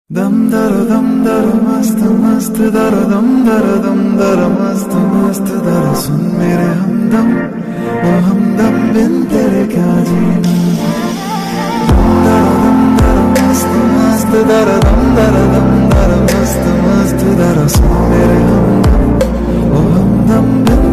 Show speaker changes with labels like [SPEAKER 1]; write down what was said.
[SPEAKER 1] दम दर मस्त मस्त दर मस्त मस्त दर सुन मेरे हमदम ओ हमदम बिन तेरे क्या जीना। दर मस्त मस्त दर मस्त मस्त दर सुन मेरे हमदम ओ हमदम बिन